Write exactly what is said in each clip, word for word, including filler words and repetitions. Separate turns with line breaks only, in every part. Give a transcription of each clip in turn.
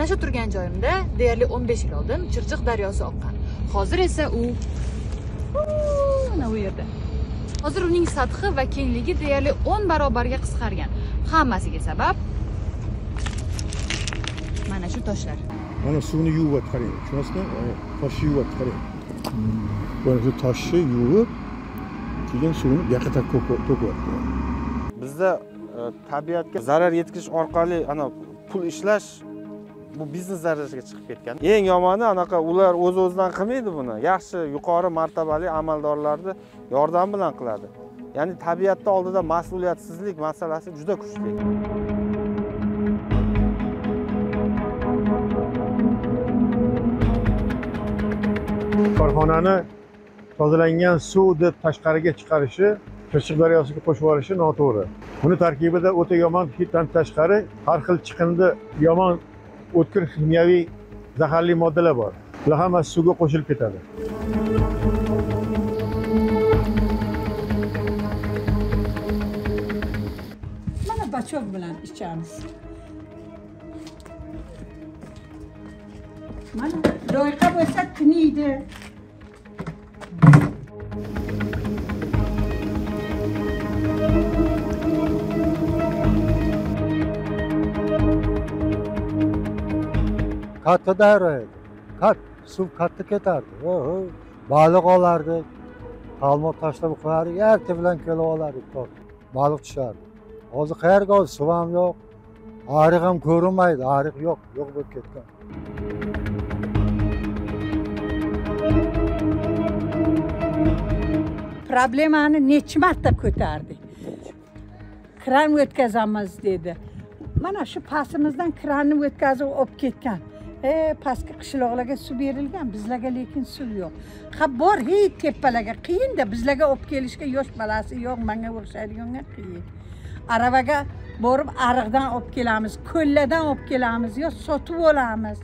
Mana shu turgan joyimda deyarli o'n besh yil oldin Chirchiq daryosi oqqan. Hozir esa u mana u yerda. Hozir uning sathi va kengligi deyarli o'n barobarga qisqargan. Hammasiga sabab mana shu toshlar.
Mana suvni yuvib qarang. Tushunasizmi? Toshni yuvib qarang. Mana shu toshni yuvib, keyin suvni yoqqa to'kyapti.
Bizda tabiatga zarar yetkazish orqali ana pul ishlash bu biznes darajasiga chiqib ketgan. Eng yomoni anaqa ular o'z-o'zidan qilmaydi buni. Yaxshi, yuqori martabali amaldorlarni yordam bilan qiladi. Ya'ni tabiatning oldida mas'uliyatsizlik masalasi juda kuchli.
Korxonani tozalangan suvni tashqariga chiqarishi, Chirchiq daryosiga qo'shib yuborishi noto'g'ri. Buni tarkibida o'ta yomon hiddan tashqari har xil chiqindi, yomon o'tkir kimyoviy zaharli moddalar bor. Bular hammasi suvga qo'shilib ketadi.
Mana bachok bilan ichamiz. Mana loyqa bo'lsa tiniydi.
Katta daryo edi. Kat, suv katta ketardi. Oho, baliq olardik. Qalmoq tashlab qo'yardik, erta bilan kelib olardik. Baliq tushardi. Hozir qayerga oldi? Suv ham yo'q. Ariq ham ko'rinmaydi, ariq yo'q, yo'q bo'lib ketgan.
Problemani necha marta ko'tardik. Kran o'tkazamiz dedi. Mana shu pasimizdan kranni o'tkazib olib ketgan. E, pastki qishloqlarga suv berilgan, bizlarga lekin suv yo'q. Ha bor, hech tepalarga qiyin-da, bizlarga olib kelishga yosh balasi yo'q, menga o'xshaydiganga qiyin. Aravaga borib ariqdan olib kelamiz, ko'llardan olib kelamiz, yo sotib olamiz.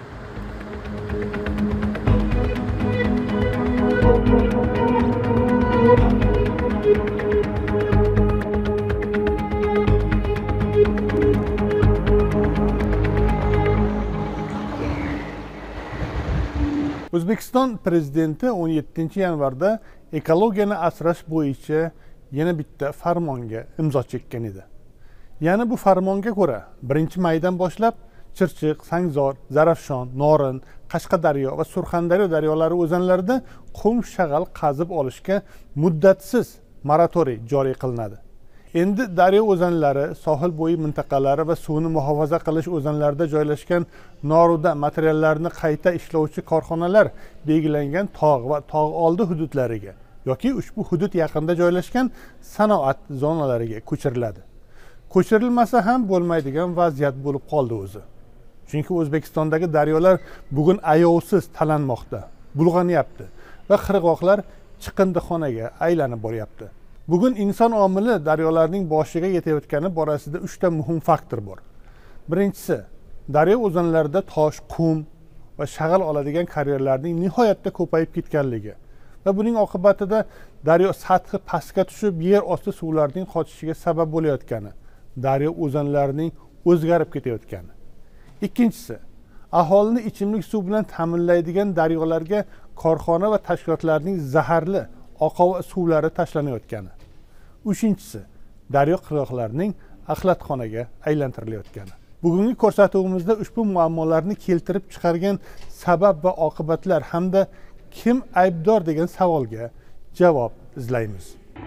O'zbekiston prezidenti o'n yettinchi yanvarda ekologiyani asrash bo'yicha yana bitta farmonga imzo chekkan edi. Ya'ni bu farmonga ko'ra birinchi maydan boshlab Chirchiq, Sangzor, Zarafshon, Norin, Qashqadaryo va Surxondaryo daryolari o'zanlarida qum shag'al qazib olishga muddatsiz moratoriy joriy qilinadi. Endi daryo o'zanlari, sohil bo'yi mintaqalari va suvni muhofaza qilish o'zanlarida joylashgan noruda materiallarni qayta ishlovchi korxonalar belgilangan tog' va tog' oldi hududlariga yoki ushbu hudud yaqinida joylashgan sanoat zonalariga ko'chiriladi. Ko'chirilmasa ham bo'lmaydigan vaziyat bo'lib qoldi o'zi. Chunki O'zbekistondagi daryolar bugun ayovsiz talanmoqda, bulg'anyapti va qirg'oqlar chiqindixonaga aylanib boryapti. Bugun inson omili daryolarning boshiga yetayotgani borasida uchta muhim faktor bor. Birinchisi, daryo o'zanlarida tosh, qum va shag'al oladigan karyerlarning nihoyatda ko'payib ketganligi va buning oqibatida daryo sathi pastga tushib, yer osti suvlarning qochishiga sabab bo'layotgani, daryo o'zanlarining o'zgarib ketayotgani. Ikkinchisi, aholini ichimlik suv bilan ta'minlaydigan daryolarga korxona va tashkilotlarning zaharli oqova suvlari tashlanayotgani. Uchinchisi, daryo qirg'oqlarining axlatxonaga aylantirilayotgani. Bugungi ko'rsatuvimizda ushbu muammolarni keltirib chiqargan sabab va oqibatlar hamda kim aybdor degan savolga javob izlaymiz.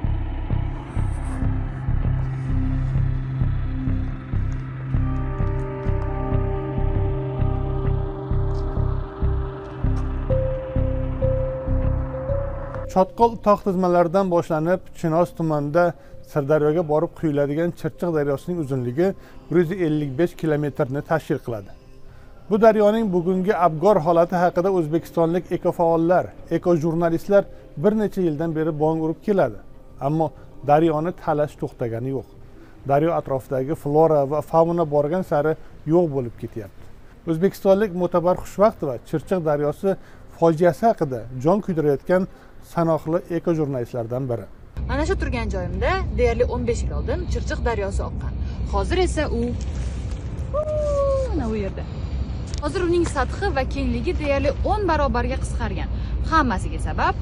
Chotqol tog' tizmalaridan boshlanib, Chinoz tumanida Sirdaryoga borib quyiladigan Chirchiq daryosining uzunligi bir yuz ellik besh kilometrni tashkil qiladi. Bu daryoning bugungi abgor holati haqida o'zbekistonlik ekofaollar, ekojurnalistlar bir necha yildan beri bong urib keladi. Ammo daryoni talash to'xtagani yo'q. Daryo atrofidagi flora va fauna borgan sari yo'q bo'lib ketyapti. O'zbekistonlik Mo'tabar Xushvaqtova Chirchiq daryosi fojiasi haqida jon kuydirayotgan sanoqli ekojurnalistlardan biri.
Mana shu turgan joyimda deyarli o'n besh yil oldin Chirchiq daryosi oqqan. Hozir esa u mana u yerda. Hozir uning sathi va kengligi deyarli o'n barobarga qisqargan. Hammasiga sabab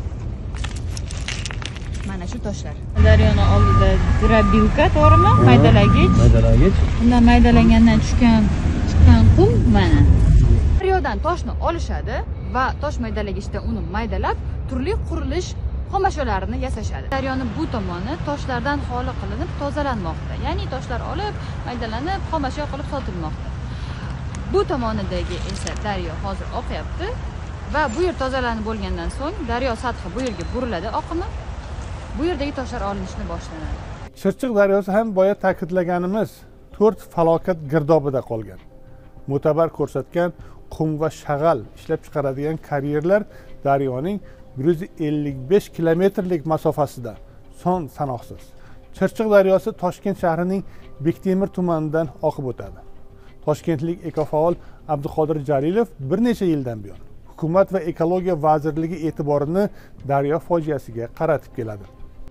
mana shu toshlar. Daryoni oldida drabilka, to'g'rimi? Maydalagich.
Maydalagich.
Undan maydalangandan tushgan chiqqan qum mana. Daryodan toshni olishadi va tosh maydalagichda uni maydalab, turli qurilish xomasholarini yasashadi. Daryoni bu tomoni toshlardan xoli qilinib tozalanmoqda. Ya'ni toshlar olib, maydalanib, xomashyo qilib sotilmoqda. Bu tomonidagi esa daryo hozir oqyapti va bu yer tozalanib bo'lgandan so'ng daryo sathi bu yerga buriladi oqimi. Bu yerdagi toshlar olinishni boshlanadi.
Chirchiq daryosi ham boya ta'kidlaganimiz to'rt falokat girdobida qolgan. Mo'tabar ko'rsatgan qum va shag'al ishlab chiqaradigan karyerlar daryoning bir yuz ellik besh kilometrlik masofasida son sanoqsiz. Chirchiq daryosi Toshkent shahrining Bektemir tumanidan oqib o'tadi. Toshkentlik ekofaol Abduqodir Jalilov bir necha yildan buyon hukumat va ekologiya vazirligi e'tiborini daryo fojiasiga qaratib keladi.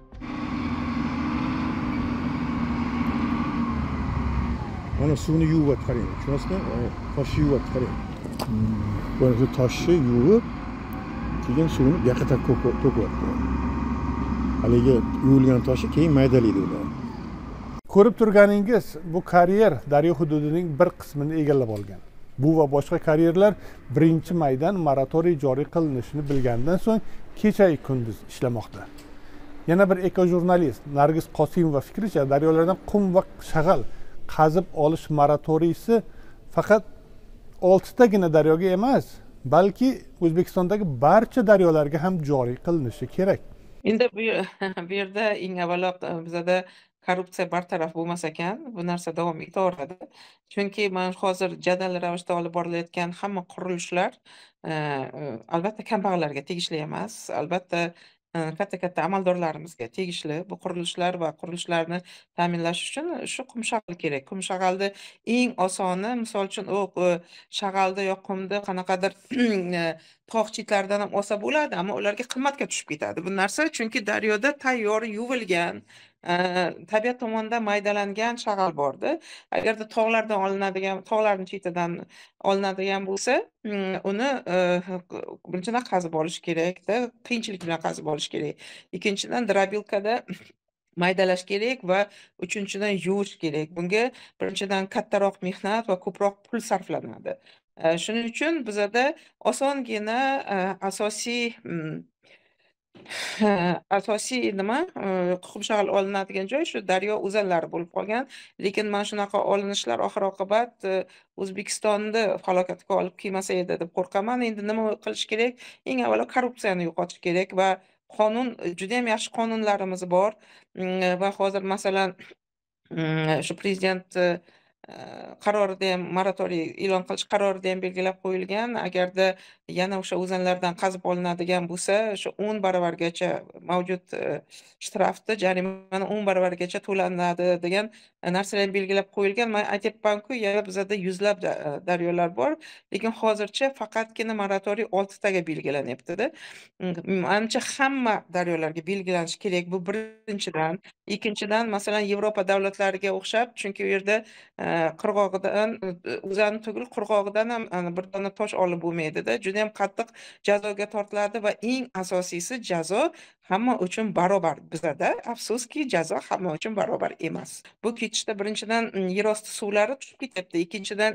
Mana suvni yuvib qarang. Tushunasizmi? Toshni yuvib qarang. Mana shu toshni yuvib, keyin suvni bu yoqqa to'kyapti. Haligi yuvilgan toshni keyin maydalaydi ular.
Ko'rib turganingiz, bu karyer daryo hududining bir qismini egallab olgan. Bu va boshqa karyerlar birinchi maydan moratoriy joriy qilinishini bilgandan so'ng kecha kunduz ishlamoqda. Yana bir ekojurnalist Nargiz Qosimova fikricha, daryolardan qum va shag'al qazib olish moratoriysi faqat oltitagina daryoga emas, balki O'zbekistondagi barcha daryolarga ham joriy qilinishi kerak.
Endi bu yerda eng avvalo bizada korrupsiya bartaraf bo'lmas ekan, bu narsa davom etaveradi. Chunki mana hozir jadal ravishda olib borilayotgan hamma qurilishlar albatta kambag'allarga tegishli emas, albatta katta-katta amaldorlarimizga tegishli. Bu qurilishlar va qurilishlarni ta'minlash uchun shu qum shag'al kerak. Qum shag'alni eng osoni, misol uchun, u shag'alda yo qumda qanaqadir tog' chetlaridan ham olsa bo'ladi, ammo ularga qimmatga tushib ketadi. Bu narsa chunki daryoda tayyor yuvilgan, tabiat tomonidan maydalangan shag'al bordi. Agarda tog'lardan olinadigan, tog'larning chetidan olinadigan bo'lsa, uni birinchidan qazib olish kerak-da, qiyinchilik bilan qazib olish kerak. Ikkinchidan drabilkada maydalash kerak va uchinchidan yuvish kerak. Bunga birinchidan kattaroq mehnat va ko'proq pul sarflanadi. Shuning uchun bizada osongina asosiy asosiy nima qum shag'al olinadigan joy shu daryo o'zanlari bo'lib qolgan. Lekin mana shunaqa olinishlar oxir oqibat O'zbekistonni falokatga olib kelmasa edi deb qo'rqaman. Endi nima qilish kerak? Eng avvalo korrupsiyani yo'qotish kerak va qonun, juda ham yaxshi qonunlarimiz bor va hozir masalan shu prezident qarorida ham moratoriy e'lon qilish qarorida ham belgilab qo'yilgan. Agarda yana o'sha o'zanlardan qazib olinadigan bo'lsa, o'sha o'n barobargacha mavjud shtrafni, jarimani o'n barobargacha to'lanadi degan narsalar ham belgilab qo'yilgan. Men aytyapman-ku, yana bizada yuzlab daryolar bor, lekin hozircha faqatgina moratoriy oltitaga belgilanyapti-da. Menimcha hamma daryolarga belgilanishi kerak. Bu birinchidan. Ikkinchidan, masalan, Yevropa davlatlariga o'xshab, chunki u yerda qirg'og'idan, o'zani tugul qirg'og'idan ham bir dona tosh olib bo'lmaydi-da. Juda ham qattiq jazoga tortiladi va eng asosiysi jazo hamma uchun barobar. Bizada afsuski jazo hamma uchun barobar emas. Bu ketishda birinchidan yerosti suvlari tushib ketyapti, ikkinchidan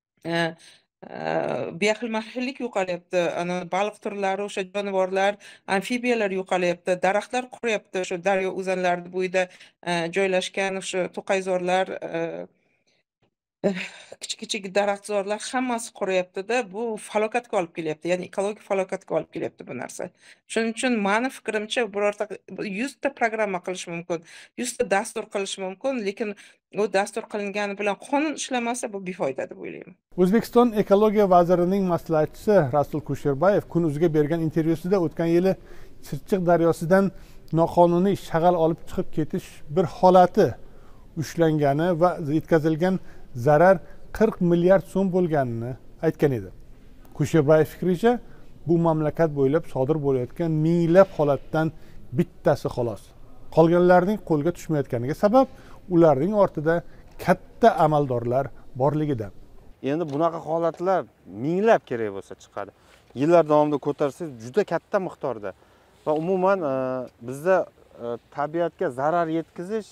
bioxilma-xillik yo'qolyapti, ana baliq turlari, o'sha jonivorlar, amfibiyalar yo'qolyapti, daraxtlar quriyapti, o'sha daryo o'zanlari bo'yida joylashgan o'sha to'qayzorlar, kichik-kichik daraxtzorlar hammasi quriyapti-da. Bu falokatga olib kelyapti, ya'ni ekologik falokatga olib kelyapti bu narsa. Shuning uchun meni fikrimcha birorta yuzta programma qilish mumkin, yuzta dastur qilish mumkin, lekin u dastur qilingani bilan qonun ishlamasa bu befoyda deb o'ylayman.
O'zbekiston ekologiya vazirining maslahatchisi Rasul Kusherbayev Kun.uzga bergan intervyusida o'tgan yili Chirchiq daryosidan noqonuniy shag'al olib chiqib ketish bir holati ushlangani va yetkazilgan zarar qirq milliard so'm bo'lganini aytgan edi. Kusherbayev fikricha, bu mamlakat bo'ylab sodir bo'layotgan minglab holatdan bittasi xolos. Qolganlarning qo'lga tushmayotganiga sabab ularning ortida katta amaldorlar borligida.
endi bunaqa holatlar minglab kerak bo'lsa chiqadi. Yillar davomida ko'tarsangiz juda katta miqdorda va umuman bizda tabiatga zarar yetkazish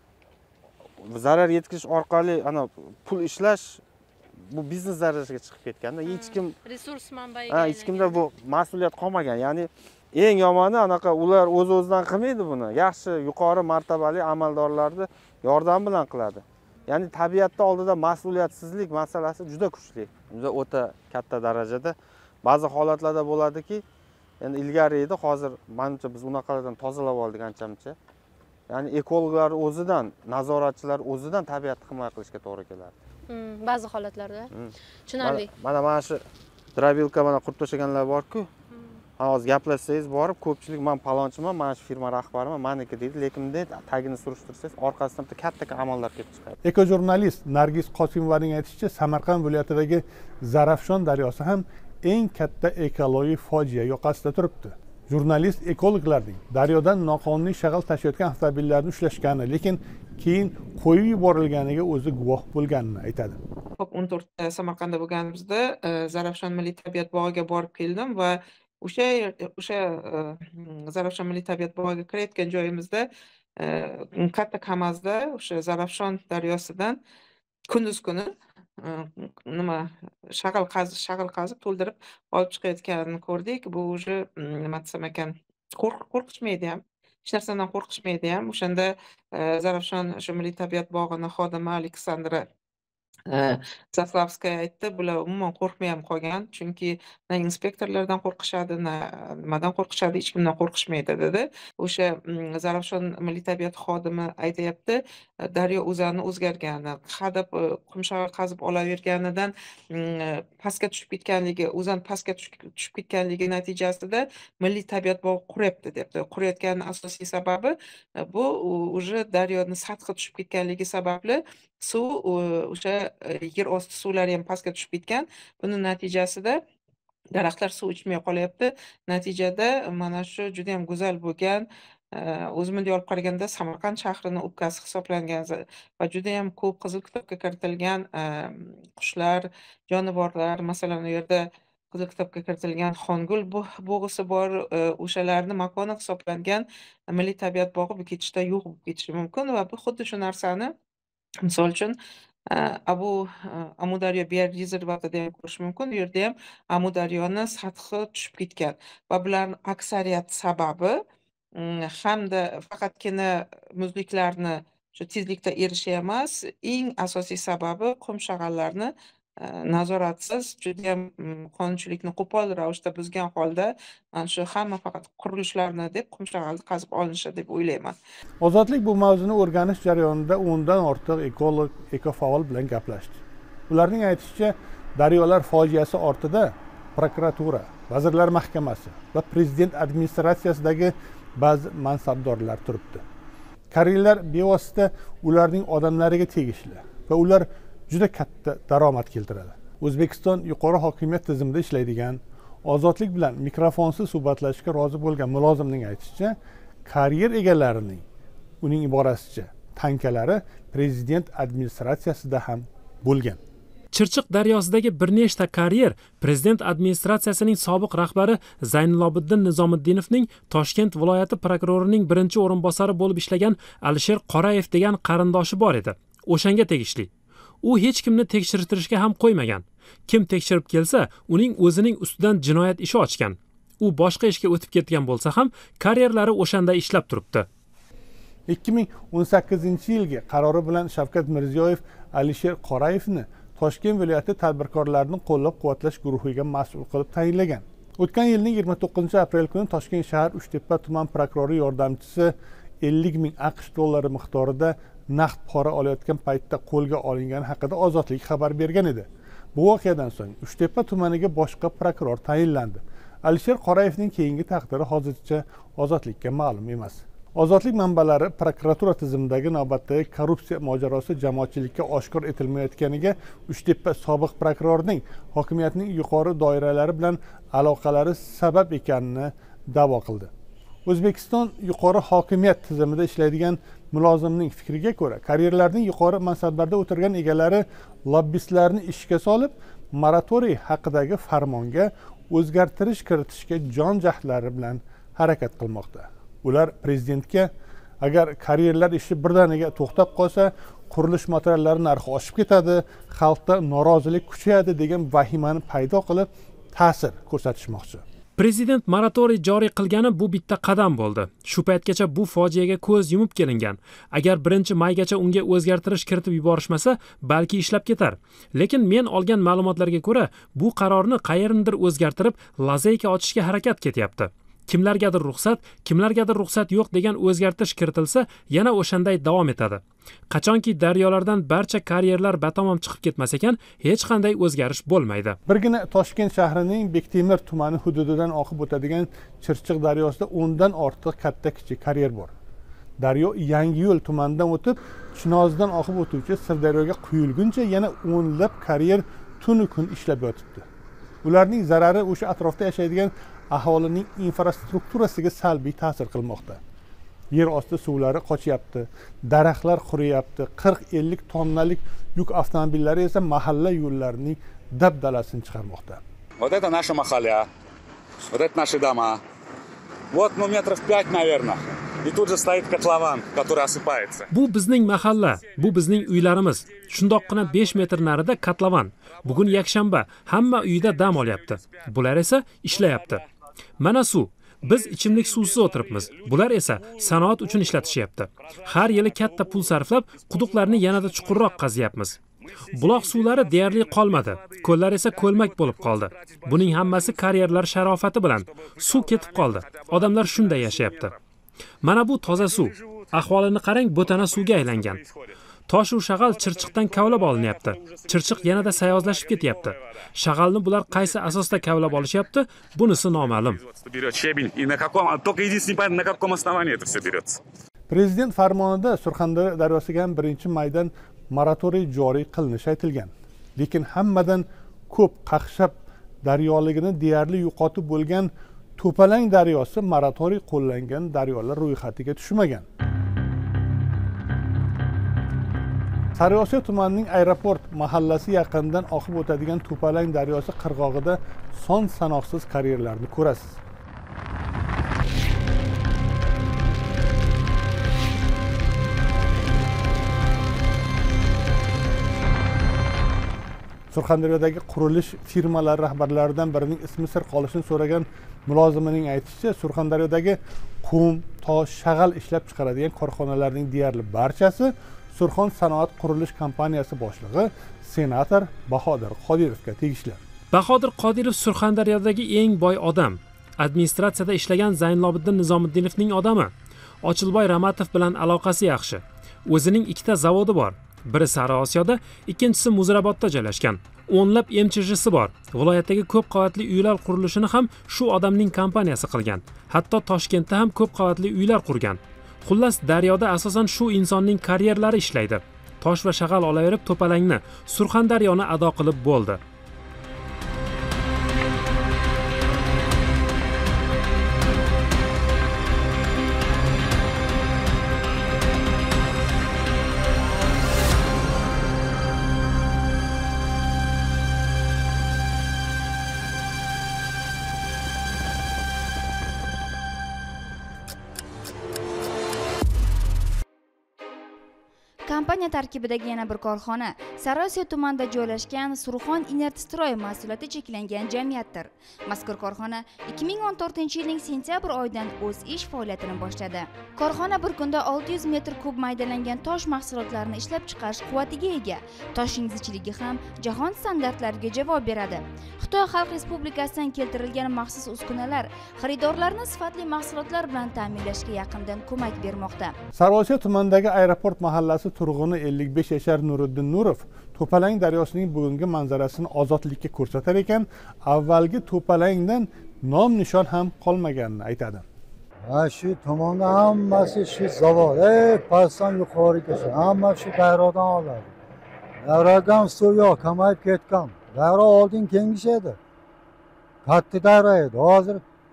zarar yetkazish orqali ana pul ishlash bu biznes darajasiga chiqib ketganda hech kim
resurs manbaiga
ha hech kimda bu mas'uliyat qolmagan. Ya'ni eng yomoni anaqa ular o'z-o'zidan qilmaydi buni. Yaxshi yuqori martabali amaldorlarni yordam bilan qiladi. Ya'ni tabiatda oldida mas'uliyatsizlik masalasi juda kuchli. Juda o'ta katta darajada ba'zi holatlarda bo'ladiki, endi ilgari edi, hozir menimcha biz unaqalardan tozalab oldik ancha-muncha. Ya'ni ekologlar o'zidan, nazoratchilar o'zidan tabiatni himoya qilishga to'g'ri keladi.
Ba'zi holatlarda. Tushunarli.
Mana mana shu drabilka mana qurib tashlaganlar bor-ku. Hozir gaplashsangiz borib, ko'pchilik men palonchiman, mana shu firma rahbariman, meniki deydi, lekin bunday tagini surishtirsangiz, orqasidan bitta katta amallar kelib chiqadi.
Ekojurnalist Nargiz Qosimovaning aytishicha, Samarqand viloyatidagi Zarafshon daryosi ham eng katta ekologik fojia yoqasida turibdi. Jurnalist ekologlarning daryodan noqonuniy shag'al tashiyotgan avtomobillarni ushlashgani, lekin keyin qo'yib yuborilganiga o'zi guvoh bo'lganini aytadi.
Xo'p, o'n to'rtda Samarqandda bo'lganimizda Zarafshon milliy tabiat bog'iga borib keldim va o'sha o'sha Zarafshon milliy tabiat bog'iga kirayotgan joyimizda katta Kamazda o'sha Zarafshon daryosidan kunduz kuni nima shag'al qazib shag'al qazib to'ldirib olib chiqayotganini ko'rdik. Bu уже nima desam ekan, qo'rqishmaydi ham. Hech narsadan qo'rqishmaydi ham. O'shanda Zarafshon shu milliy tabiat bog'ini xodimi Aleksandra Zaslavskaya aytdi, bular umuman qo'rqmay ham qolgan, chunki na inspektorlardan qo'rqishadi, na nimadan qo'rqishadi, hech kimdan qo'rqishmaydi dedi. O'sha Zarafshon milliy tabiat xodimi aytayapti, daryo o'zani o'zgargani, hadab qumshag'al qazib olaverganidan pastga tushib ketganligi, o'zan pastga tushib ketganligi natijasida milliy tabiat bog'i quryapti debdi. Qurayotganining asosiy sababi bu уже daryoni sathi tushib ketganligi sababli suv o'sha yer osti suvlari ham pastga tushib ketgan. Buning natijasida daraxtlar suv ichmay qolyapti. Natijada mana shu juda ham go'zal bo'lgan, o'zim bunday olib qaraganda Samarqand shahrining o'pkasi hisoblangan va juda ham ko'p Qizil kitobga kiritilgan qushlar, jonivorlar, masalan, u yerda Qizil kitobga kiritilgan Xongul bog'isi bor, o'shalarni makoni hisoblangan milliy tabiat bog'i bu ketishda yo'q bo'lib ketishi mumkin va bu xuddi shu narsani misol uchun Abu Amudaryo biorezervatida ham ko'rish mumkin. Bu yerda ham Amudaryoni sathi tushib ketgan va bularning aksariyat sababi hamda faqatgina muzliklarni shu tezlikda erishi emas, eng asosiy sababi qum shag'allarni nazoratsiz, juda ham qonunchilikni qo'pol ravishda buzgan holda mana shu hamma faqat qurilishlarni deb qum shag'alni qazib olinishi deb o'ylayman.
Ozodlik bu mavzuni o'rganish jarayonida o'ndan ortiq ekolog, ekofaol bilan gaplashdi. Ularning aytishicha, daryolar fojiasi ortida prokuratura, Vazirlar Mahkamasi va prezident administratsiyasidagi ba'zi mansabdorlar turibdi. Kariyerlar bevosita ularning odamlariga tegishli va ular juda katta daromad keltiradi. O'zbekiston yuqori hokimiyat tizimida ishlaydigan, ozodlik bilan mikrofonsiz suhbatlashishga rozi bo'lgan mulozimning aytishicha, karyer egalarining uning iborasicha tankalari prezident administratsiyasida ham bo'lgan.
Chirchiq daryosidagi bir nechta karyer prezident administratsiyasining sobiq rahbari Zaynalobiddin Nizomiddinovning Toshkent viloyati prokurorining birinchi o'rinbosari bo'lib ishlagan Alisher Qorayev degan qarindoshi bor edi. O'shanga tegishli. U hech kimni tekshirtirishga ham qo'ymagan. Kim tekshirib kelsa, uning o'zining ustidan jinoyat ishi ochgan. U boshqa ishga o'tib ketgan bo'lsa ham, karyerlari o'shanda ishlab turibdi.
ikki ming o'n sakkizinchi yilgi qarori bilan Shavkat Mirziyoyev Alisher Qorayevni Toshkent viloyati tadbirkorlarini qo'llab-quvvatlash guruhiga mas'ul qilib tayinlagan. O'tgan yilning yigirma to'qqizinchi aprel kuni Toshkent shahar Uchtepa tuman prokurori yordamchisi ellik ming AQSh dollari miqdorida naqd pora olayotgan paytda qo'lga olingani haqida Ozodlik xabar bergan edi. Bu voqeadan so'ng Uchtepa tumaniga boshqa prokuror tayinlandi. Alisher Qorayevning keyingi taqdiri hozircha Ozodlikka ma'lum emas. Ozodlik manbalari prokuratura tizimidagi navbatdagi korrupsiya mojarosi jamoatchilikka oshkor etilmayotganiga Uchtepa sobiq prokurorining hokimiyatning yuqori doiralari bilan aloqalari sabab ekanini da'vo qildi. O'zbekiston yuqori hokimiyat tizimida ishlaydigan mulozimning fikriga ko'ra, karyerlarning yuqori mansablarda o'tirgan egalari lobbistlarni ishga solib, moratoriy haqidagi farmonga o'zgartirish kiritishga jon jahdlari bilan harakat qilmoqda. Ular prezidentga agar karyerlar ishi birdaniga to'xtab qolsa, qurilish materiallari narxi oshib ketadi, xalqda norozilik kuchayadi degan vahimani paydo qilib ta'sir ko'rsatishmoqchi.
Prezident moratoriy joriy qilgani bu bitta qadam bo'ldi. Shu paytgacha bu fojiaga ko'z yumib kelingan. Agar birinchi maygacha unga o'zgartirish kiritib yuborishmasa, balki ishlab ketar. Lekin men olgan ma'lumotlarga ko'ra, bu qarorni qayerindir o'zgartirib, lazeyka ochishga harakat ketyapti. Kimlargadir ruxsat, kimlargadir ruxsat yo'q degan o'zgartirish kiritilsa, yana o'shanday davom etadi. Qachonki daryolardan barcha karyerlar batamom chiqib ketmas ekan, hech qanday o'zgarish bo'lmaydi.
Birgina Toshkent shahrining Bektemir tumani hududidan oqib o'tadigan Chirchiq daryosida o'ndan ortiq katta kichik karyer bor. Daryo Yangiyo'l tumanidan o'tib, Chinozdan oqib o'tuvchi Sirdaryoga quyilguncha yana o'nlab karyer tunu kun ishlab yotibdi. Ularning zarari o'sha atrofda yashaydigan aholining infrastrukturasiga salbiy ta'sir qilmoqda. Yer osti suvlari qochyapti, daraxtlar quriyapti, qirq ellik tonnalik yuk avtomobillari esa mahalla yo'llarining dabdalasini chiqarmoqda.
Вот это наша махаля, вот это наши дома. Вот, ну, метров пять, наверное. И тут же стоит котлован, который осыпается.
Bu bizning mahalla, bu bizning uylarimiz. Shundoqqina besh metr narida kotlovan. Bugun yakshanba, hamma uyda dam olyapti. Bular esa ishlayapti. Mana suv. Biz ichimlik suvsiz o'tiribmiz. Bular esa sanoat uchun ishlatishyapti. Har yili katta pul sarflab, quduqlarni yanada chuqurroq qazyapmiz. Buloq suvlari deyarli qolmadi. Ko'llar esa ko'lmak bo'lib qoldi. Buning hammasi karyerlar sharofati bilan. Suv ketib qoldi. Odamlar shunday yashayapti. Mana bu toza suv. Ahvolini qarang, bo'tana suvga aylangan. Tosh u shag'al Chirchiqdan kavlab olinyapti. Chirchiq yanada sayozlashib ketyapti. Shag'alni bular qaysi asosda kavlab olishyapti? Bunisi noma'lum.
Prezident farmonida Surxondaryo daryosiga ham birinchi maydan moratoriy joriy qilinishi aytilgan. Lekin hammadan ko'p qaqshab daryoligini deyarli yo'qotib bo'lgan To'palang daryosi moratoriy qo'llangan daryolar ro'yxatiga tushmagan. Sariosiyo tumanining aeroport mahallasi yaqinidan oqib o'tadigan To'palang daryosi qirg'og'ida son sanoqsiz karyerlarni ko'rasiz. Surxondaryodagi qurilish firmalari rahbarlaridan birining ismi sir qolishini so'ragan mulozimining aytishicha, Surxondaryodagi qum, tosh, shag'al ishlab chiqaradigan korxonalarning deyarli barchasi Surxon sanoat qurilish kompaniyasi boshlig'i senator Bahodir Qodirovga tegishli.
Bahodir Qodirov Surxondaryodagi eng boy odam. Administratsiyada ishlagan Zaynlobiddin Nizomiddinovning odami. Ochilboy Ramatov bilan aloqasi yaxshi. O'zining ikkita zavodi bor. Biri Sariosiyoda, ikkinchisi Muzrabotda joylashgan. O'nlab M C J'si bor. Viloyatdagi ko'p qavatli uylar qurilishini ham shu odamning kompaniyasi qilgan. Hatto Toshkentda ham ko'p qavatli uylar qurgan. Xullas, daryoda asosan shu insonning karyerlari ishlaydi. Tosh va shag'al olaverib To'palangni, Surxondaryoni ado qilib bo'ldi.
Kompaniya tarkibidagi yana bir korxona Sariosiyo tumanida joylashgan Surxon Inertstroy mahsuloti cheklangan jamiyatdir. Mazkur korxona ikki ming o'n to'rtinchi yilning sentyabr oyidan o'z ish faoliyatini boshladi. Korxona bir kunda olti yuz metr kub maydalangan tosh mahsulotlarini ishlab chiqarish quvvatiga ega. Toshning zichligi ham jahon standartlariga javob beradi. Xitoy Xalq Respublikasidan keltirilgan maxsus uskunalar xaridorlarni sifatli mahsulotlar bilan ta'minlashga yaqindan ko'mak bermoqda.
Sariosiyo tumanidagi aeroport mahallasi turg'uni ellik besh yashar Nuriddin Nurov To'palang daryosining bugungi manzarasini ozodlikka ko'rsatar ekan, avvalgi To'palangdan nom nishon ham qolmaganini aytadi.
Ha, shu tomonda hammasi shu zavod, ey, pastdan yuqorigacha hamma shu daryodan oladi. Daryodan suv yo'q, kamayib ketgan. Daryo oldin kengish edi. Katta daryo edi. Hozir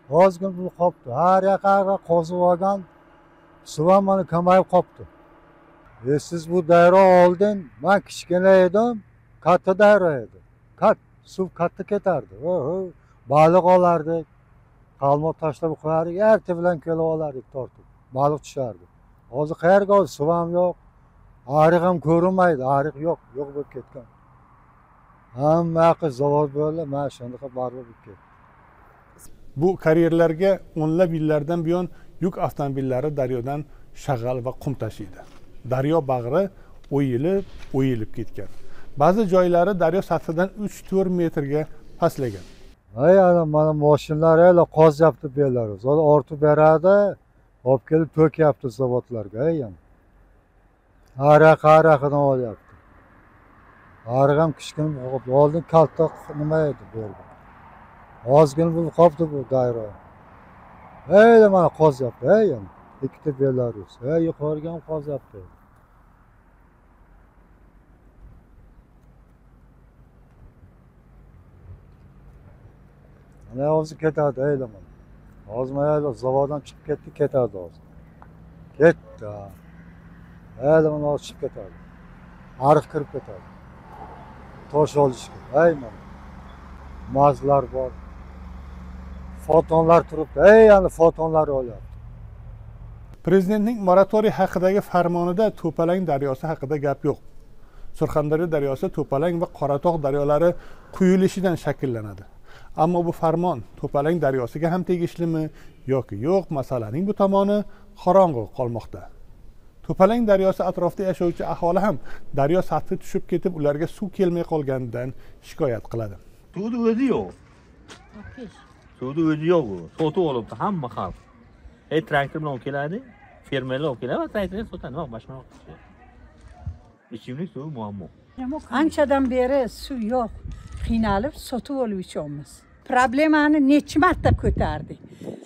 ozgin bu qolibdi. Har yoqqa qozib olgan suv ham mana kamayib qolibdi. E siz bu daryo oldin men kichkina edim, katta daryo edi. Kat suv katta ketardi. Oho, baliq olardik. Qalmoq tashlab qo'yardik, erta bilan kelib olardik tortib. Baliq tushardi. Hozir qayerga oldi? Suv ham yo'q. Ariq ham ko'rinmaydi, ariq yo'q, yo'q bo'lib ketgan. Hamma yoqqa zavod bo'ldi, mana shunaqa barbod bo'lib ketdi.
Bu karyerlarga o'nlab yillardan buyon yuk avtomobillari daryodan shag'al va qum tashiydi. Daryo bag'ri o'yilib, o'yilib ketgan. Ba'zi joylari daryo sathidan uch to'rt metrga pastlagan.
Ay ana mana mashinalar hali qozyapti Belarus. Hozir ortib beradi, olib kelib to'kyapti zavodlarga, ay ham. Ariq ariqdan olyapti. Ariq ham kichkina qolib, oldin katta nima edi bu yerda. Ozgina bo'lib qolibdi bu daryo. Ay mana qozyapti, ay ham. Ikkita Belarus, ay yuqoriga ham qozyapti. Ana hozir ketadi, aylaman. Hozir mana zavoddan chiqib ketdi, ketadi hozir. Ketdi. Aylaman hozir chiqib ketadi. Ariq kirib ketadi. Tosh olishga, ayman. Mazlar bor. Fotonlar turibdi, ey ana fotonlar olyapti.
Prezidentning moratoriy haqidagi farmonida To'palang daryosi haqida gap yo'q. Surxondaryo daryosi To'palang va Qoratog' daryolari quyilishidan shakllanadi. Ammo bu farmon To'palang daryosiga ham tegishlimi yoki yo'q, masalaning bu tomoni qorong'u qolmoqda. To'palang daryosi atrofida yashovchi aholi ham daryo sathi tushib ketib, ularga suv kelmay qolganidan shikoyat qiladi.
Suvni o'zi yo'q. Suvni o'zi yo'q. Sotib olibdi hamma xalq. Ey traktor bilan keladi, fermerlar olib keladi, traktorga sotadi, nima boshqa yo'q. Ichimlik suvi muammo.
Anchadan beri suv yo'q. Qiynalib sotib olib ichamiz. Problemani necha marta ko'tardik.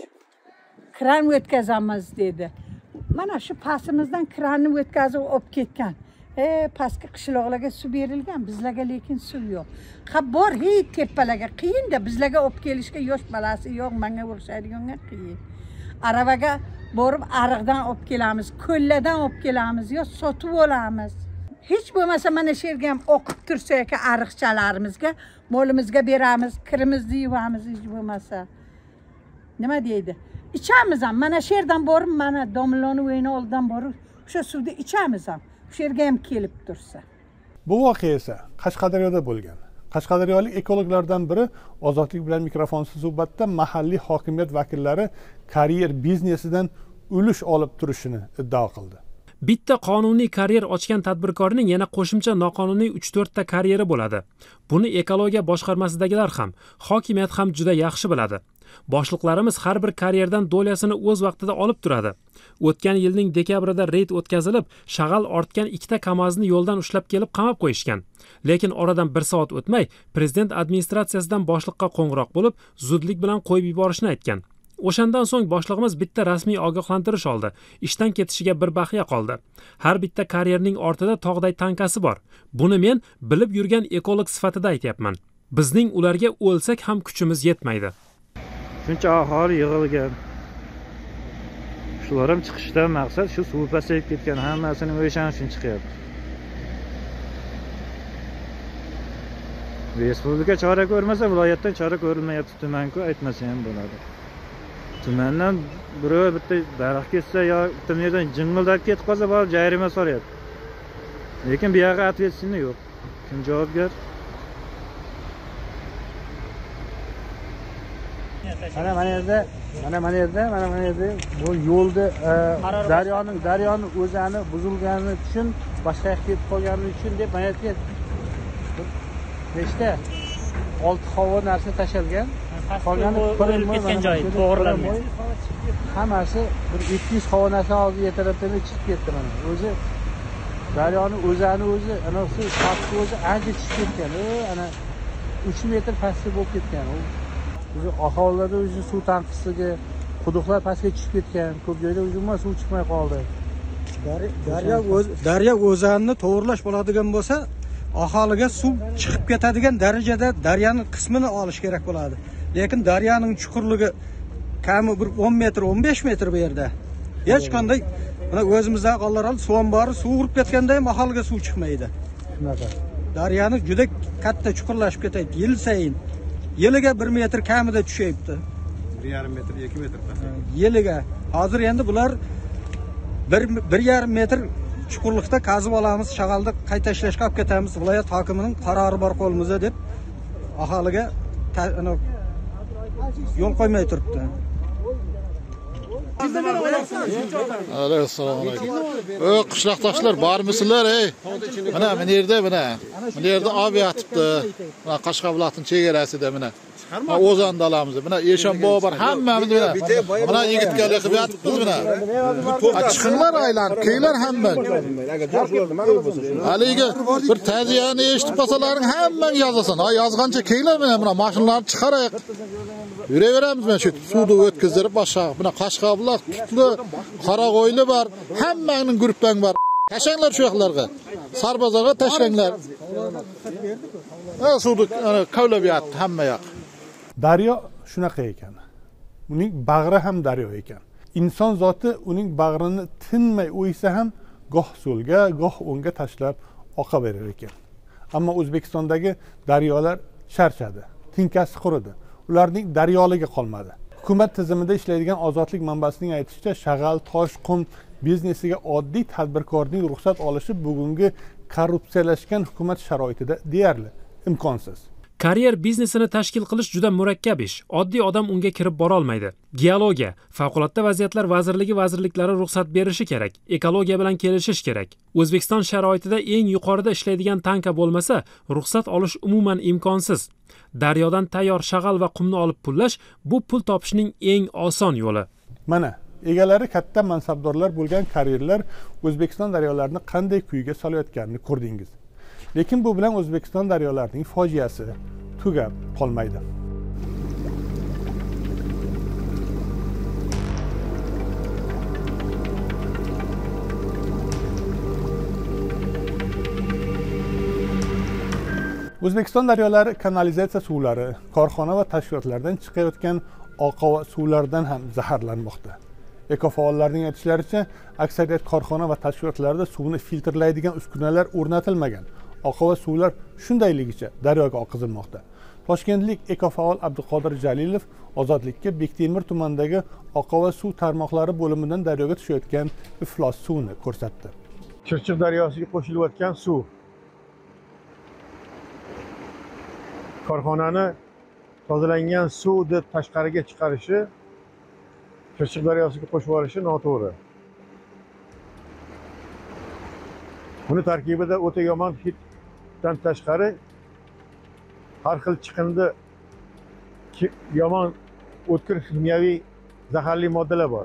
Kran o'tkazamiz dedi. Mana shu pasimizdan kranni o'tkazib olib ketgan. E, pastki qishloqlarga suv berilgan, bizlarga lekin suv yo'q. Ha bor, hech tepalarga qiyin-da, bizlarga olib kelishga yosh balasi yo'q, menga o'xshaydiganga qiyin. Aravaga borib ariqdan olib kelamiz, ko'llardan olib kelamiz, yo sotib olamiz. Hech bo'lmasa mana shu yerga ham o'qib tursa yoki ariqchalarimizga, mo'limizga beramiz, kirimizni yuvamiz hech bo'lmasa. Nima deydi? Ichamiz ham. Mana shu yerdan borib, mana domloni o'yini oldidan borib, o'sha suvni ichamiz ham. Shu yerga ham kelib tursa.
Bu voqea esa Qashqadaryoda bo'lgan. Qashqadaryolik ekologlardan biri Ozodlik bilan mikrofonsiz suhbatda mahalliy hokimiyat vakillari karyer biznesidan ulush olib turishini iddao qildi.
Bitta qonuniy karyer ochgan tadbirkorning yana qo'shimcha noqonuniy uch to'rt ta karyeri bo'ladi. Buni ekologiya boshqarmasidagilar ham, hokimiyat ham juda yaxshi biladi. Boshliqlarimiz har bir karyerdan dolyasini o'z vaqtida olib turadi. O'tgan yilning dekabrida reyd o'tkazilib, shag'al ortgan ikkita KAMAZni yo'ldan ushlab kelib qamab qo'yishgan. Lekin oradan bir soat o'tmay, prezident administratsiyasidan boshliqqa qo'ng'iroq bo'lib, zudlik bilan qo'yib yuborishni aytgan. O'shandan so'ng boshlig'imiz bitta rasmiy ogohlantirish oldi. Ishdan ketishiga bir baqiya qoldi. Har bitta karyerning ortida tog'day tankasi bor. Buni men bilib yurgan ekolog sifatida aytyapman. Bizning ularga o'lsak ham kuchimiz yetmaydi.
Shuncha aholi yig'ilgan. Shular ham chiqishdan maqsad shu suv pasayib ketgan hammasini o'yshanish uchun chiqyapti. Respublika chora ko'rmasa, viloyatdan chora ko'rilmayapti, tumanku aytmasa ham bo'ladi. Tumandan birov bitta daraxt kessa yo bitta yerdan jing'ildab ketib qolsa, borib jarima so'rayapti. Lekin bu yoqqa ответственный yo'q. Kim javobgar? Mana mana yerda, mana mana yerda, mana mana yerda bu yo'lda daryoning daryoning o'zani buzilgani uchun, boshqa yoqqa ketib qolgani uchun deb mana yerga nechta olti havo narsa tashalgan. Qolgani ko'rilib ketgan joyi to'g'rilanmay. Hammasi bir ikki yuz havo narsa hozir yetarapdan chiqib ketdi mana. O'zi daryoning o'zani o'zi, ana shu pastga o'zi ancha chiqib ketgan. Ana uch metr pastga bo'lib ketgan. O'zi aholilarda o'zi suv tanqisligi, quduqlar pastga tushib ketgan. Ko'p joyda o'zimma suv chiqmay qoldi.
Daryo o'z daryo o'zanini to'g'irlash bo'ladigan bo'lsa, aholiga suv chiqib ketadigan darajada daryoning qismini olish kerak bo'ladi. Lekin daryoning chuqurligi kami bir o'n metr o'n besh metr bu yerda hech qanday mana o'zimizdagi qonlar suv ombori suv urib ketganda ham aholiga suv chiqmaydi.
Shunaqa.
Daryoni juda katta chuqurlashib ketayapti. Yil sayin yiliga bir metr kamida tushyapti.
bir yarim metr, ikki metr.
Yiliga. Hozir endi bular bir bir yarim metr chuqurlikda qazib olamiz, shag'alda qayta ishlashga olib ketamiz. Viloyat hokimining qarori bor qo'limizda deb aholiga yo'l qo'ymay turibdi.
Assalomu alaykum. O qishloqdoshlar bormisizlar, ey? Mana bu yerda, mana. Bu yerda ob yotibdi. Mana Qashqabuloqning chegarasida mana. Mana O'zan dalamiz. Mana Eshonbobo bor, hammamiz mana. Mana yigitlarga qilib yotibmiz mana. Chiqinglar aylanib, kelinglar hamma. Haliga bir ta'ziyani eshitib qolsalaring hammang yozasan. Ha yozgancha kelinglar mana, mana mashinalarni chiqaraylik. Yuraveramiz mana shu suvni o'tkazdirib boshqa. Mana Qashqabuloq tutli, Qoraqo'yli bor, hammangning guruhbang bor. Tashanglar shu yoqlarga. Sarbozorga tashanglar. Ha suvni kavlab yotdi hamma yoq.
Daryo shunaqa ekan. Uning bag'ri ham daryo ekan. Inson zoti uning bag'rini tinmay o'ysa ham goh so'lga, goh o'ngga tashlab oqaverar ekan. Ammo O'zbekistondagi daryolar charchadi, tinkasi quridi. Ularning daryoligi qolmadi. Hukumat tizimida ishlaydigan ozodlik manbasining aytishicha, shag'al, tosh, qum biznesiga oddiy tadbirkorning ruxsat olishi bugungi korrupsiyalashgan hukumat sharoitida deyarli imkonsiz.
Karyer biznesini tashkil qilish juda murakkab ish. Oddiy odam unga kirib bora olmaydi. Geologiya, favqulodda vaziyatlar vazirligi vazirliklari ruxsat berishi kerak. Ekologiya bilan kelishish kerak. O'zbekiston sharoitida eng yuqorida ishlaydigan tanka bo'lmasa, ruxsat olish umuman imkonsiz. Daryodan tayyor shag'al va qumni olib pullash bu pul topishning eng oson yo'li.
Mana egalari katta mansabdorlar bo'lgan karyerlar O'zbekiston daryolarini qanday kuyga solayotganini ko'rdingiz. Lekin bu bilan O'zbekiston daryolarining fojiasi tugab qolmaydi. O'zbekiston daryolari kanalizatsiya suvlari, korxona va tashkilotlardan chiqayotgan oqova suvlardan ham zaharlanmoqda. Ekofaollarning aytishlaricha, aksariyat korxona va tashkilotlarda suvni filtrlaydigan uskunalar o'rnatilmagan. Oqova suvlar shundayligicha daryoga oqizilmoqda. Toshkentlik ekofaol Abduqodir Jalilov Ozodlikka Bektemir tumanidagi oqova suv tarmoqlari bo'limidan daryoga tushayotgan iflos suvni ko'rsatdi.
Chirchiq daryosiga qo'shilayotgan suv korxonani tozalangan suvni tashqariga chiqarishi, Chirchiq daryosiga qo'shib yuborishi noto'g'ri. Buni tarkibida o'ta yomon hiddan tashqari har xil chiqindi, yomon o'tkir kimyoviy zaharli moddalar bor.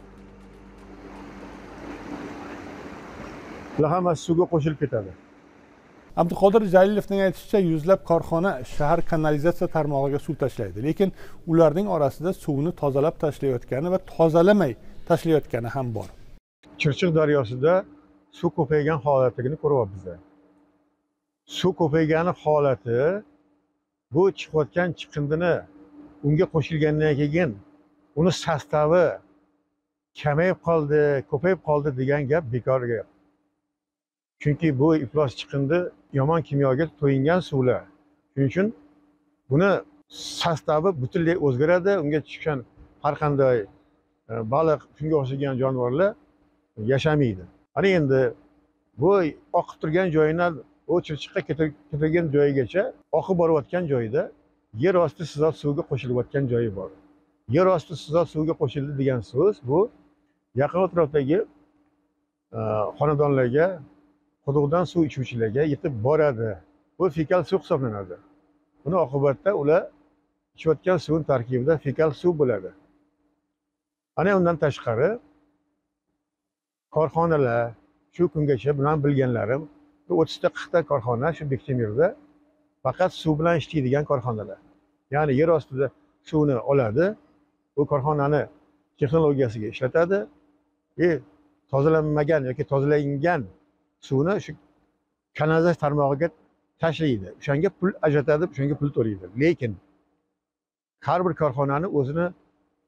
Bular hammasi suvga qo'shilib ketadi.
Abduqodir Jalilovning aytishicha, yuzlab korxona shahar kanalizatsiya tarmog'iga suv tashlaydi, lekin ularning orasida suvni tozalab tashlayotgani va tozalamay tashlayotgani ham bor.
Chirchiq daryosida suv ko'paygan holatini ko'ryapmiz. Suv ko'paygani holati bu chiqayotgan chiqindini unga qo'shilgandan keyin uni sostavi kamayib qoldi, ko'payib qoldi degan gap bekor gap. Chunki bu iflos chiqindi yomon kimyoga to'yingan suvlar. Shuning uchun buni sostavi butunlay o'zgaradi, unga tushgan har qanday baliq, shunga o'xshagan jonivorlar yashamaydi. Ana endi bu oqib turgan joyidan o Chirchiqqa ketadigan joyigacha oqib borayotgan joyida yer osti sizot suvga qo'shilayotgan joyi bor. Yer osti sizot suvga qo'shildi degan so'z bu yaqin atrofdagi xonadonlarga, quduqdan suv ichuvchilarga yetib boradi. Bu fekal suv hisoblanadi. Buni oqibatda ular ichayotgan suvning tarkibida fekal suv bo'ladi. Ana undan tashqari korxonalar shu kungacha bilan bilganlarim o'ttizta qirqta korxona shu Bektemirda faqat suv bilan ishlaydigan korxonalar. Ya'ni yer ostida suvni oladi, bu korxonani texnologiyasiga ishlatadi va tozalanmagan yoki tozalangan suvni shu kanalizatsiya tarmog'iga tashlaydi. O'shanga pul ajratadi, o'shanga pul to'laydi. Lekin har bir korxonani o'zini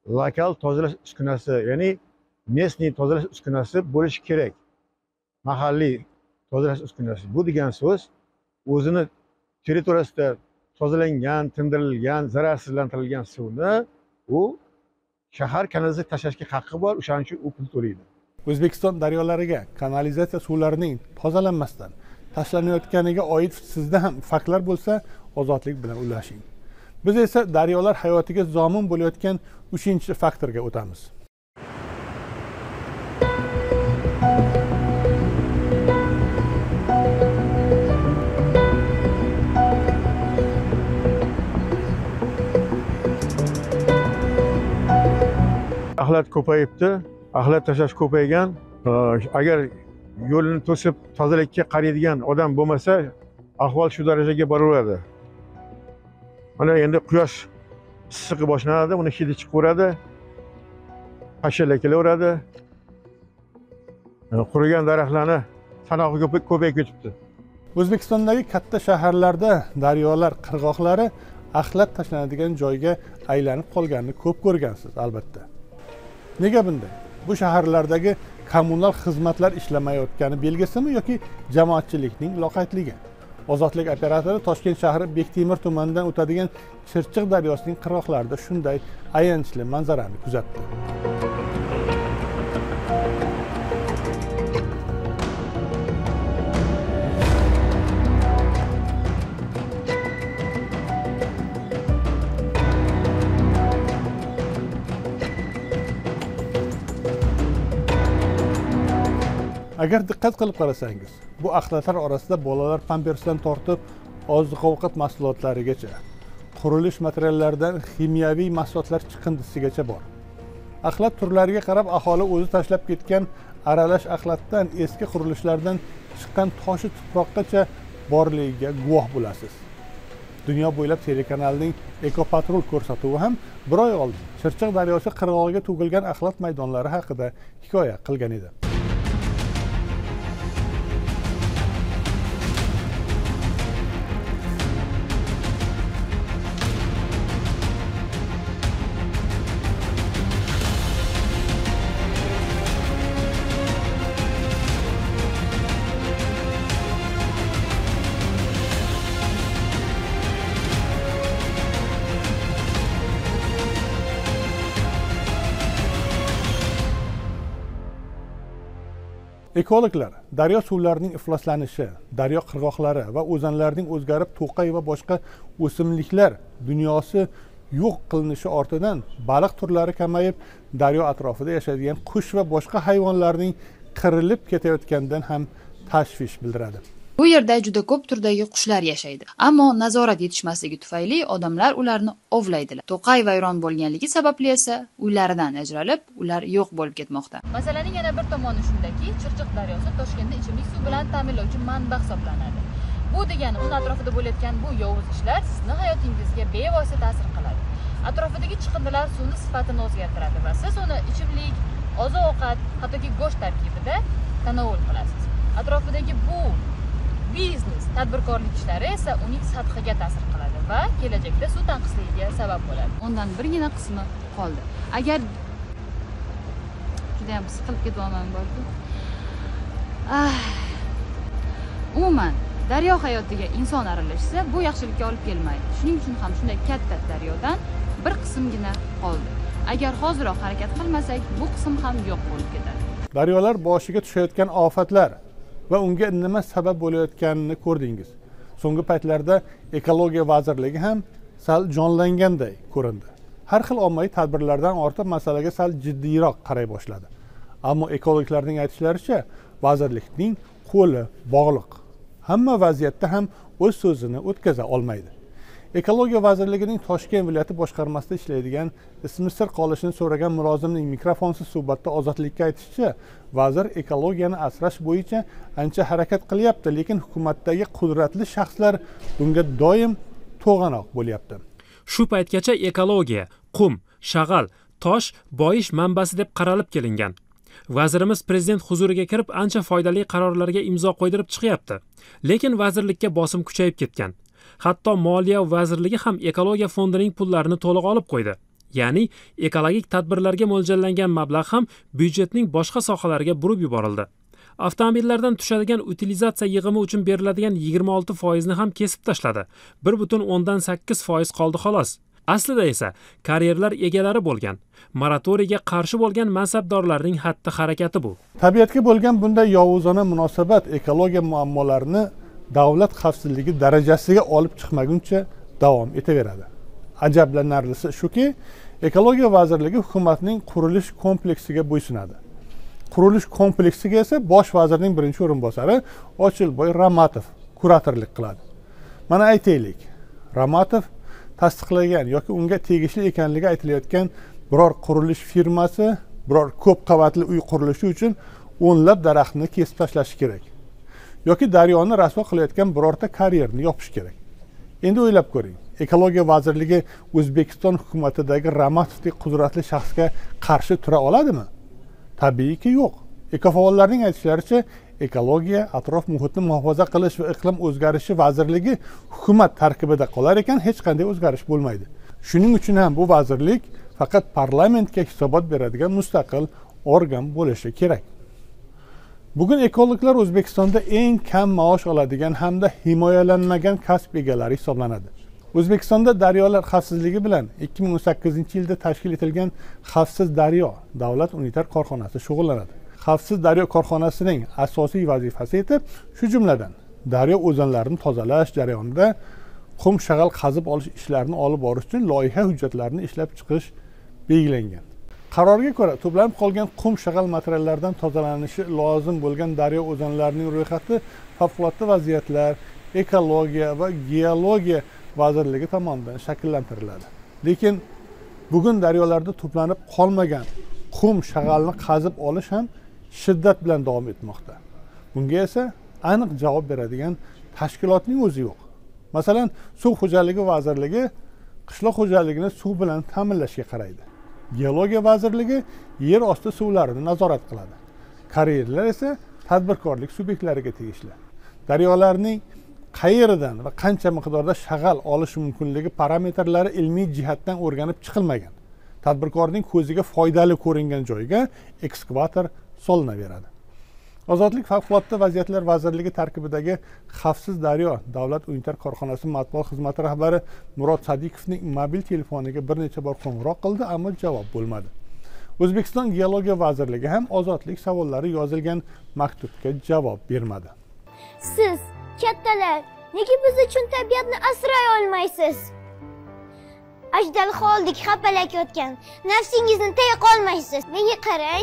lokal tozalash uskunasi, ya'ni местный tozalash uskunasi bo'lishi kerak. Mahalliy tozalash uskunasi. Bu degan so'z o'zini territoriyasida tozalangan, tindirilgan, zararsizlantirilgan suvni u shahar kanalizatsiya tashlashga haqqi bor, o'shaning uchun u pul to'laydi.
O'zbekiston daryolariga kanalizatsiya suvlarining tozalanmasdan tashlanayotganiga oid sizda ham faktlar bo'lsa, ozodlik bilan ulashing. Biz esa daryolar hayotiga zomin bo'layotgan uchinchi faktorga o'tamiz.
Axlat ko'payibdi, axlat tashlash ko'paygan. Agar yo'lini to'sib tozalikka qaraydigan odam bo'lmasa, ahvol shu darajaga boraveradi. Mana endi quyosh issiqi boshlanadi, uni hidi chiqaveradi, pashshalar kelaveradi. Qurigan daraxtlarni sanog'i ko'payib ketibdi.
O'zbekistondagi katta shaharlarda daryolar, qirg'oqlari axlat tashlanadigan joyga aylanib qolganini ko'p ko'rgansiz, albatta. Nega bunday? Bu shaharlardagi kommunal xizmatlar ishlamayotgani belgisimi yoki jamoatchilikning loqaydligi? Ozodlik operatori Toshkent shahri Bektemir tumanidan o'tadigan Chirchiq daryosining qirg'oqlarida shunday ayanchli manzarani kuzatdi. Agar diqqat qilib qarasangiz, bu axlatlar orasida bolalar pampersdan tortib oziq-ovqat mahsulotlarigacha, qurilish materiallaridan kimyoviy mahsulotlar chiqindisigacha bor. Axlat turlariga qarab aholi o'zi tashlab ketgan aralash axlatdan eski qurilishlardan chiqqan toshi tuproqqacha borligiga guvoh bo'lasiz. Dunyo bo'ylab telekanalining Ekopatrul ko'rsatuvi ham bir oy oldin Chirchiq daryosi qirg'og'iga to'kilgan axlat maydonlari haqida hikoya qilgan edi. Ekologlar daryo suvlarining ifloslanishi, daryo qirg'oqlari va o'zanlarning o'zgarib to'qay va boshqa o'simliklar dunyosi yo'q qilinishi ortidan baliq turlari kamayib, daryo atrofida yashaydigan qush va boshqa hayvonlarning qirilib ketayotganidan ham tashvish bildiradi.
Bu yerda juda ko'p turdagi qushlar yashaydi, ammo nazorat yetishmasligi tufayli odamlar ularni ovlaydilar. To'qay vayron bo'lganligi sababli esa uylaridan ajralib, ular yo'q bo'lib ketmoqda. Masalaning yana bir tomoni shundaki, Chirchiq daryosi Toshkentda ichimlik suv bilan ta'minlovchi manba hisoblanadi. Bu degani uni atrofida bo'layotgan bu yovuz ishlar sizning hayotingizga bevosita ta'sir qiladi. Atrofidagi chiqindilar suvning sifatini o'zgartiradi va siz uni ichimlik, oziq-ovqat, hattoki go'sht tarkibida tanovul qilasiz. Atrofidagi bu biznes, tadbirkorlik ishlari esa uning sathiga ta'sir qiladi va kelajakda suv tanqisligiga sabab bo'ladi. Undan birgina qismi qoldi. Agar juda ham siqilib ketyapman borku. Ah. Umuman, daryo hayotiga inson aralashsa, bu yaxshilikka olib kelmaydi. Shuning uchun ham shunday katta daryodan bir qismgina qoldi. Agar hoziroq harakat qilmasak, bu qism ham yo'q bo'lib ketadi.
Daryolar boshiga tushayotgan ofatlar va unga nima sabab bo'layotganini ko'rdingiz. So'nggi paytlarda ekologiya vazirligi ham sal jonlanganday ko'rindi. Har xil ommaviy tadbirlardan ortib masalaga sal jiddiyroq qaray boshladi. Ammo ekologlarning aytishlaricha, vazirlikning qo'li bog'liq. Hamma vaziyatda ham o'z so'zini o'tkaza olmaydi. Ekologiya vazirligining Toshkent viloyati boshqarmasida ishlaydigan ismi sir qolishini so'ragan mulozimning mikrofonsiz suhbatda Ozodlikka aytishicha, vazir ekologiyani asrash bo'yicha ancha harakat qilyapti, lekin hukumatdagi qudratli shaxslar bunga doim to'g'anoq bo'lyapti.
Shu paytgacha ekologiya, qum, shag'al, tosh boyish manbasi deb qaralib kelingan. Vazirimiz prezident huzuriga kirib ancha foydali qarorlarga imzo qo'ydirib chiqyapti. Lekin vazirlikka bosim kuchayib ketgan. Hatto Moliya vazirligi ham ekologiya fondining pullarini to'liq olib qo'ydi. Ya'ni ekologik tadbirlarga mo'ljallangan mablag' ham byudjetning boshqa sohalariga burib yuborildi. Avtomobillardan tushadigan utilizatsiya yig'imi uchun beriladigan yigirma olti foizni ham kesib tashladi. bir butun o'ndan sakkiz foiz qoldi xolos. Aslida esa karyerlar egalari bo'lgan, moratoriyga qarshi bo'lgan mansabdorlarning xatti-harakati bu.
Tabiatga bo'lgan bunday yovuzona munosabat ekologiya muammolarini davlat xavfsizligi darajasiga olib chiqmaguncha davom etaveradi. Ajablanarlisi shuki, ekologiya vazirligi hukumatning qurilish kompleksiga bo'ysunadi. Qurilish kompleksiga esa bosh vazirning birinchi o'rinbosari Ochilboy Ramatov kuratorlik qiladi. Mana aytaylik, Ramatov tasdiqlagan yoki unga tegishli ekanligi aytilayotgan biror qurilish firmasi biror ko'p qavatli uy qurilishi uchun o'nlab daraxtni kesib tashlashi kerak. Yoki daryoni rasvo qilayotgan birorta karyerni yopish kerak. Endi o'ylab ko'ring, ekologiya vazirligi O'zbekiston hukumatidagi Ramatovdek qudratli shaxsga qarshi tura oladimi? Tabiiyki yo'q. Ekofaollarning aytishlaricha, ekologiya, atrof muhitni muhofaza qilish va iqlim o'zgarishi vazirligi hukumat tarkibida qolar ekan, hech qanday o'zgarish bo'lmaydi. Shuning uchun ham bu vazirlik faqat parlamentga hisobot beradigan mustaqil organ bo'lishi kerak. Bugun ekologlar O'zbekistonda eng kam maosh oladigan hamda himoyalanmagan kasb egalari hisoblanadi. O'zbekistonda daryolar xavfsizligi bilan ikki ming o'n sakkizinchi yilda tashkil etilgan Xavfsiz daryo davlat unitar korxonasi shug'ullanadi. Xavfsiz daryo korxonasining asosiy vazifasi etib, shu jumladan daryo o'zanlarini tozalash jarayonida qum shag'al qazib olish ishlarini olib borish uchun loyiha hujjatlarini ishlab chiqish belgilangan. Qarorga ko'ra, to'planib qolgan qum shag'al materiallaridan tozalanishi lozim bo'lgan daryo o'zanlarining ro'yxati favqulodda vaziyatlar, ekologiya va geologiya vazirligi tomonidan shakllantiriladi. Lekin bugun daryolarda to'planib qolmagan qum shag'alni qazib olish ham shiddat bilan davom etmoqda. Bunga esa aniq javob beradigan tashkilotning o'zi yo'q. Masalan, Suv xo'jaligi vazirligi qishloq xo'jaligini suv bilan ta'minlashga qaraydi. Geologiya vazirligi yer osti suvlarini nazorat qiladi. Karyerlar esa tadbirkorlik subyektlariga tegishli. Daryolarning qayerdan va qancha miqdorda shag'al olish mumkinligi parametrlari ilmiy jihatdan o'rganib chiqilmagan. Tadbirkorning ko'ziga foydali ko'ringan joyga ekskavator solinaveradi. Ozodlik favqulodda vaziyatlar vazirligi tarkibidagi Xavfsiz daryo davlat unitar korxonasi matbuot xizmati rahbari Murod Sadiqovning mobil telefoniga bir necha bor qo'ng'iroq qildi, ammo javob bo'lmadi. O'zbekiston geologiya vazirligi ham ozodlik savollari yozilgan maktubga javob bermadi.
Siz kattalar, nega biz uchun tabiatni asray olmaysiz? Ajdalxoldek xapalayotgan, nafsingizni tiya qolmaysiz. Menga qarang.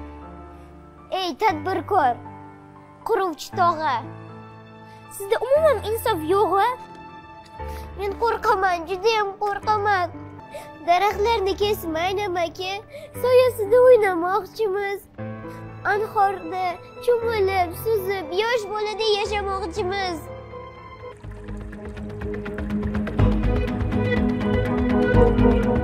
Ey tadbirkor, quruvchi tog'a. Sizda umuman insof yo'q-a? Men qo'rqaman, juda ham qo'rqaman. Daraxtlarni kesmayman aka, soyasida o'ynamoqchimiz. Anhorda cho'milib, suzib, yosh bolada yashamoqchimiz.